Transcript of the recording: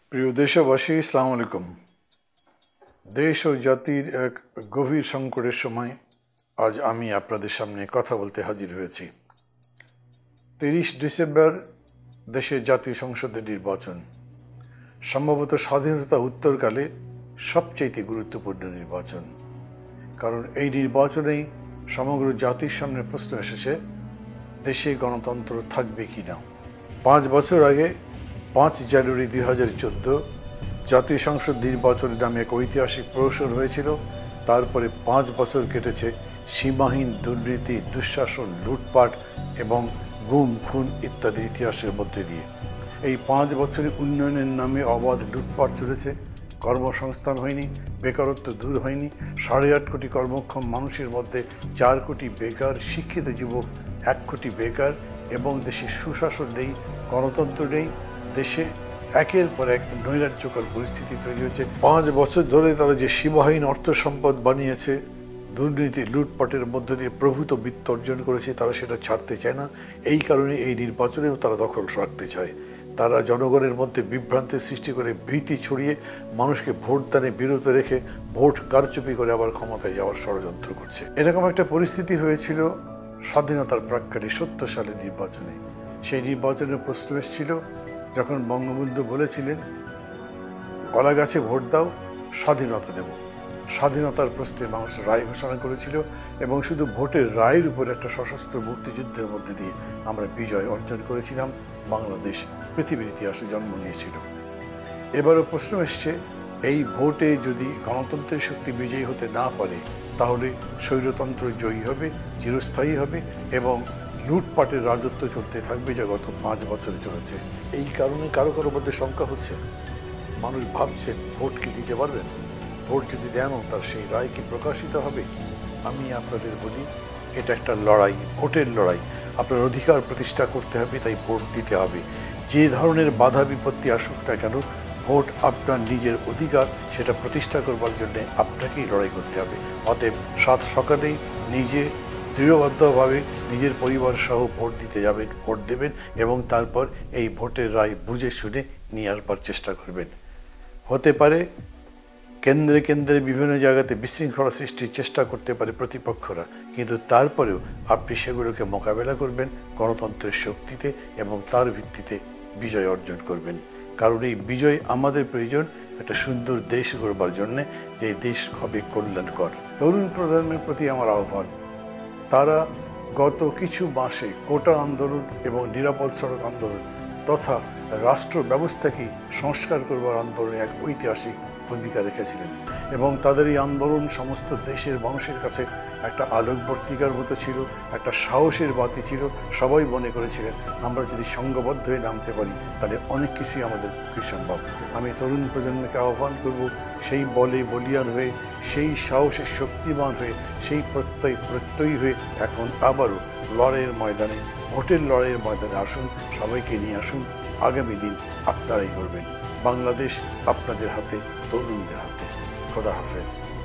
প্রিয় দেশবাসী, আসসালামু আলাইকুম। দেশ ও জাতির এক গভীর সংকটের সময় আজ আমি আপনাদের সামনে কথা বলতে হাজির হয়েছি। 30 ডিসেম্বর দেশে জাতীয় সংসদের নির্বাচন, সম্ভবত স্বাধীনতা উত্তরকালে সবচেয়ে গুরুত্বপূর্ণ নির্বাচন। কারণ এই নির্বাচনেই সমগ্র জাতির সামনে প্রশ্ন এসেছে, দেশে গণতন্ত্র থাকবে কিনা। 5 বছর আগে 5 জানুয়ারি 2014 জাতীয় সংসদ নির্বাচনের নামে এক ঐতিহাসিক প্রহসন হয়েছিল। তারপরে 5 বছর কেটেছে সীমাহীন দুর্নীতি, দুঃশাসন, লুটপাট এবং গুম খুন ইত্যাদি ইতিহাসের মধ্যে দিয়ে। এই 5 বছরে উন্নয়নের নামে অবাধ লুটপাট চলেছে, কর্মসংস্থান হয়নি, বেকারত্ব দূর হয়নি। 8.5 কোটি কর্মক্ষম মানুষের মধ্যে 4 কোটি বেকার, শিক্ষিত যুবক 1 কোটি বেকার, এবং দেশে সুশাসন নেই, গণতন্ত্র নেই। দেশে একের পর এক নৈরাজ্যকর পরিস্থিতি তৈরি হয়েছে। 5 বছর ধরে তারা যে সীমাহীন অর্থ সম্পদ বানিয়েছে, দুর্নীতি লুটপাটের মধ্য দিয়ে প্রভূত বিত্ত অর্জন করেছে, তারা সেটা ছাড়তে চায় না। এই কারণে এই নির্বাচনেও তারা দখল রাখতে চায়। তারা জনগণের মধ্যে বিভ্রান্তির সৃষ্টি করে, ভীতি ছড়িয়ে মানুষকে ভোটদানে বিরত রেখে ভোট কারচুপি করে আবার ক্ষমতায় যাওয়ার ষড়যন্ত্র করছে। এরকম একটা পরিস্থিতি হয়েছিল স্বাধীনতার প্রাক্কালে 70 সালের নির্বাচনে। সেই নির্বাচনের প্রশ্ন এসেছিল যখন বঙ্গবন্ধু বলেছিলেন, কলা গাছে ভোট দাও, স্বাধীনতা দেব। স্বাধীনতার প্রশ্নে মানুষ রায় ঘোষণা করেছিল, এবং শুধু ভোটের রায়ের উপর একটা সশস্ত্র মুক্তিযুদ্ধের মধ্যে দিয়ে আমরা বিজয় অর্জন করেছিলাম। বাংলাদেশ পৃথিবীর ইতিহাসে জন্ম নিয়েছিল। এবারও প্রশ্ন এসছে, এই ভোটে যদি গণতন্ত্রের শক্তি বিজয়ী হতে না পারে, তাহলে স্বৈরতন্ত্র জয়ী হবে, চিরস্থায়ী হবে, এবং লুটপাটের রাজত্ব চলতে থাকবে, যা গত 5 বছরে চলেছে। এই কারণে কারো কারো মধ্যে শঙ্কা হচ্ছে, মানুষ ভাবছেন ভোট কি দিতে পারবেন, ভোট যদি দেন তার সেই রায় কি প্রকাশিত হবে। আমি আপনাদের বলি, এটা একটা লড়াই, ভোটের লড়াই। আপনার অধিকার প্রতিষ্ঠা করতে হবে, তাই ভোট দিতে হবে। যে ধরনের বাধা বিপত্তি আসুক না কেন, ভোট আপনার নিজের অধিকার, সেটা প্রতিষ্ঠা করবার জন্য আপনাকেই লড়াই করতে হবে। অতএব 7 সকালেই নিজে দৃঢ়বদ্ধভাবে নিজের পরিবার সহ ভোট দিতে যাবেন, ভোট দেবেন, এবং তারপর এই ভোটের রায় বুঝে শুনে নিয়ে আসবার চেষ্টা করবেন। হতে পারে কেন্দ্রে কেন্দ্রে বিভিন্ন জায়গাতে বিশৃঙ্খলা সৃষ্টির চেষ্টা করতে পারে প্রতিপক্ষরা, কিন্তু তারপরেও আপনি সেগুলোকে মোকাবেলা করবেন গণতন্ত্রের শক্তিতে, এবং তার ভিত্তিতে বিজয় অর্জন করবেন। কারণ এই বিজয় আমাদের প্রয়োজন একটা সুন্দর দেশ গড়বার জন্যে, যে দেশ হবে কল্যাণকর। তরুণ প্রজন্মের প্রতি আমার আহ্বান, তারা গত কিছু মাসে কোটা আন্দোলন এবং নিরাপদ সড়ক আন্দোলন তথা রাষ্ট্র ব্যবস্থাকে সংস্কার করবার আন্দোলনে এক ঐতিহাসিক ভূমিকা রেখেছিলেন, এবং তাদের এই আন্দোলন সমস্ত দেশের মানুষের কাছে একটা আলোকবর্তিকার মতো ছিল, একটা সাহসের বাতি ছিল। সবাই মনে করেছিলেন, আমরা যদি সংঘবদ্ধ হয়ে নামতে পারি, তাহলে অনেক কিছুই আমাদের পক্ষে সম্ভব। আমি তরুণ প্রজন্মকে আহ্বান করব, সেই বলে বলিয়ান হয়ে, সেই সাহসের শক্তিমান হয়ে, সেই প্রত্যয়ী হয়ে এখন আবারও লড়াইয়ের ময়দানে, ভোটের লড়াইয়ের ময়দানে আসুন। সবাইকে নিয়ে আসুন। আগামী দিন আপনারাই করবেন। বাংলাদেশ আপনাদের হাতে, তরুণদের হাতে। খোদা হাফেজ।